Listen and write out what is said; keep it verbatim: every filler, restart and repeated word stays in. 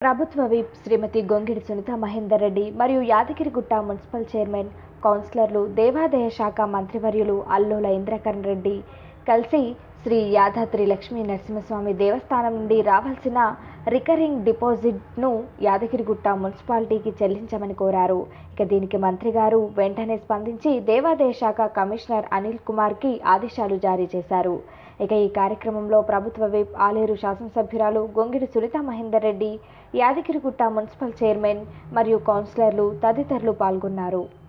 ప్రభుత్వ విప్ శ్రీమతి గొంగిడి సునీత మహేందర్ రెడ్డి మరియు Yadagirigutta municipal chairman, కౌన్సిలర్లు, దేవాదాయ శాఖ మంత్రివర్యులు అల్లోల ఇంద్రకరణ్ రెడ్డి కలిసి శ్రీ యాదాద్రి లక్ష్మీ నరసింహస్వామి దేవస్థానం నుండి రావాల్సిన రికరింగ్ డిపాజిట్ను యాదగిరిగుట్ట మున్సిపాలిటీకి చెల్లించమని కోరారు. ఇక దీనికి మంత్రి గారు వెంటనే స్పందించి దేవాదాయ శాఖ కమిషనర్ అనిల్ కుమార్కి ఆదేశాలు జారీ చేశారు. ఇక ఈ కార్యక్రమంలో ప్రభుత్వ విప్ ఆలేరు శాసనసభ్యురాలు గొంగిడి సునీత మహేందర్ రెడ్డి, యాదగిరిగుట్ట మున్సిపల్ చైర్మన్ మరియు కౌన్సిలర్లు తదితరులు పాల్గొన్నారు.